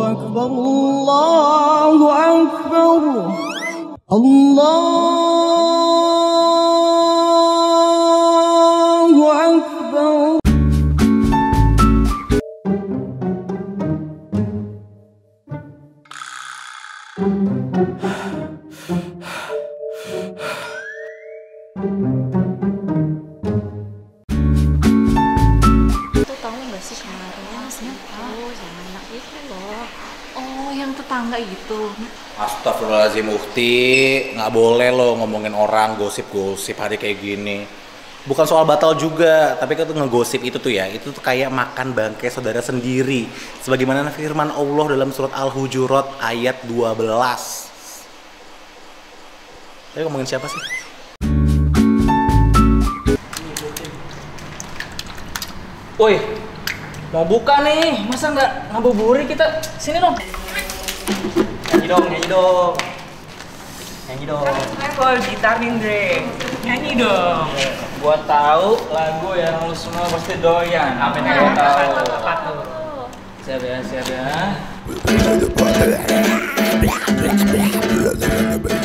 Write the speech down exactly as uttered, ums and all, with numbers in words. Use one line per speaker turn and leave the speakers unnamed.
أكبر الله أكبر الله أكبر.
Itu tahu nggak sih kemarin siapa yang anak itu loh? Oh, yang tetangga itu.
Astagfirullahaladzim Ukti, nggak boleh lo ngomongin orang gosip-gosip hari kayak gini. Bukan soal batal juga, tapi kan tuh ngegosip itu tuh ya, itu tuh kayak makan bangkai saudara sendiri. Sebagaimana firman Allah dalam surat Al-Hujurat ayat dua belas. Tapi ngomongin siapa sih?
Woi, mau buka nih, masa nggak ngabuburit kita? Sini dong. Nyanyi dong, nyanyi dong. Nyanyi dong.
Level gitar nih, Dre. Nyanyi dong.
Gua tahu lagu yang lu semua pasti doyan. Apa yang gua tahu?
Apa tuh?
Siap ya, siap ya.